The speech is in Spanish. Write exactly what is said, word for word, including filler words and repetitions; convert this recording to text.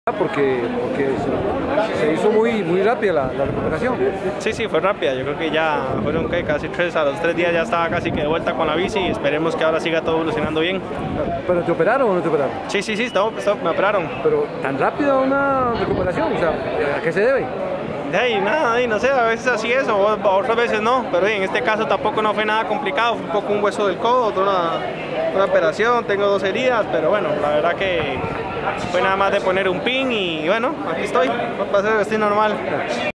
Porque, porque se, se hizo muy, muy rápida la, la recuperación. Sí, sí, fue rápida. Yo creo que ya fueron ¿qué? casi tres, a los tres días ya estaba casi que de vuelta con la bici y esperemos que ahora siga todo evolucionando bien. ¿Pero te operaron o no te operaron? Sí, sí, sí, stop, stop, me operaron. Pero tan rápida una recuperación, o sea, ¿a qué se debe? De ahí, nada, ahí, no sé, a veces así es, o otras veces no, pero en este caso tampoco no fue nada complicado, fue un poco un hueso del codo, otra una, una operación, tengo dos heridas, pero bueno, la verdad que fue nada más de poner un pin y bueno, aquí estoy, va a ser estoy normal.